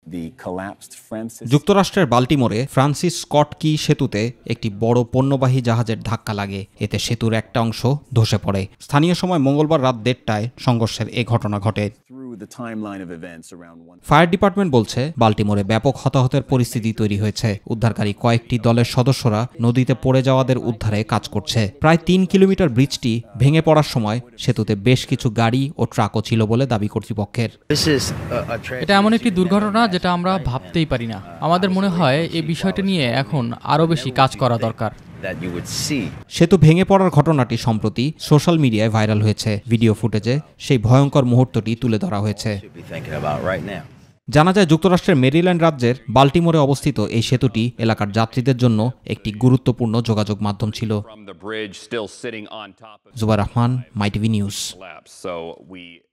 যুক্তরাষ্ট্রের বাল্টিমোরে Francis Scott কি সেতুতে একটি বড় পণ্যবাহী জাহাজের ধাক্কা লাগে, এতে সেতুর একটা অংশ ধসে পড়ে। স্থানীয় সময় মঙ্গলবার রাত 1:30টায় সংঘর্ষের এ ঘটনা ঘটে। ফায়ার ডিপার্টমেন্ট বলছে বাল্টিমোরে ব্যাপক হতাহতের পরিস্থিতি তৈরি হয়েছে। উদ্ধারকারী কয়েকটি দলের সদস্যরা নদীতে পড়ে যাওয়াদের উদ্ধারে কাজ করছে। প্রায় 3 কিলোমিটার ব্রিজটি ভেঙে পড়ার সময় সেতুতে বেশ কিছু গাড়ি ও ট্রাকও ছিল বলে দাবি কর্তৃপক্ষের। এটা এমন একটি দুর্ঘটনা যেটা আমরা ভাবতেই পারি না। আমাদের মনে হয় এই বিষয়টি নিয়ে এখন আরও বেশি কাজ করা দরকার। সেতু ভেঙে পড়ার ঘটনাটি সম্প্রতি সোশ্যাল মিডিয়ায় ভাইরাল হয়েছে। ভিডিও ফুটেজে সেই ভয়ঙ্কর মুহূর্তটি তুলে ধরা হয়েছে। জানা যায় যুক্তরাষ্ট্রের মেরিল্যান্ড রাজ্যের বাল্টিমোরে অবস্থিত এই সেতুটি এলাকার যাত্রীদের জন্য একটি গুরুত্বপূর্ণ যোগাযোগ মাধ্যম ছিল। Zubair Rahman, my TV news.